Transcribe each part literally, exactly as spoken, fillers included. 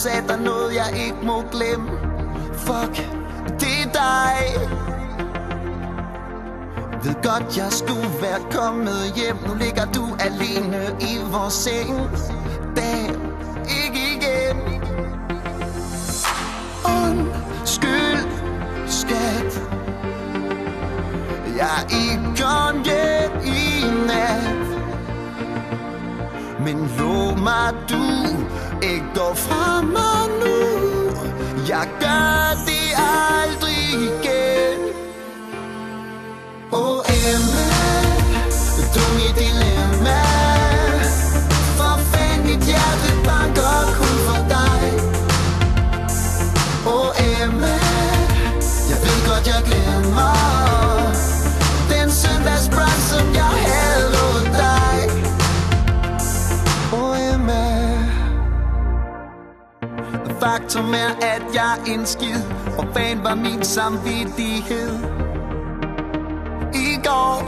sagde der noget jeg ikke må glemme. Fuck, det er dig. Ved godt jeg skulle være kommet hjem. Nu ligger du alene i vores seng. Damn, ikke igen. Undskyld, skat, jeg ikke kom hjem i nat. Men lov mig du ikke går fra mig nu. Jeg gør det aldrig igen. Åh oh, Emma, du er mit dilemma. For fanden mit hjerte banker kun for dig. Åh oh, Emma, jeg ved godt jeg glemmer den søndagsbrand som jeg havde lovet dig. Åh oh, Emma, faktum er at jeg er en skid. Hvor fanden var min samvittighed i går?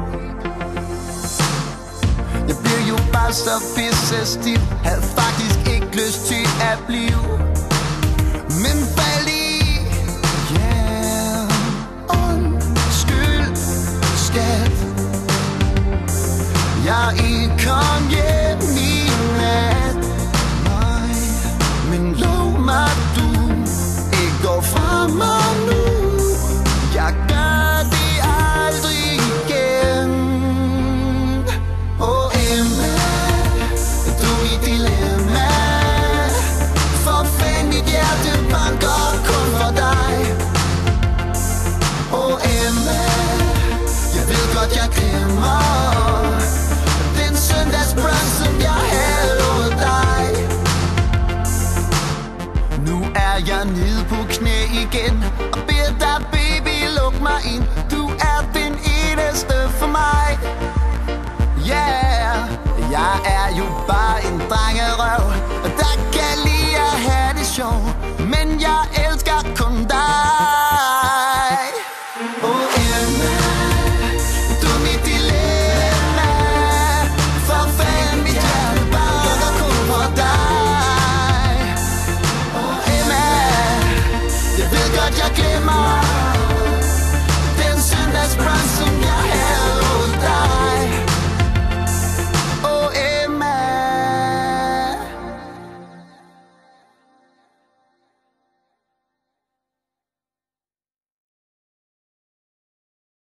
Jeg blev jo bare så pisse stiv. Havde faktisk ikke lyst til at blive, men faldt i. Yeah, undskyld, skat, jeg ikke kom hjem i nat. Nej, men lov mig du ikke går fra mig nu. Jeg gør det aldrig igen. Åh oh, Emma, du er mit dilemma. For fanden mit hjerte banker kun for dig. Åh oh, Emma, jeg ved godt jeg glemmer den søndagsbrand som jeg havde lovet dig. Nu er jeg nede på knæ igen og beder dig baby luk mig ind. Du er den eneste for mig. Yeah, jeg er jo bare en drengerøv, der kan lide at have det sjov. Men jeg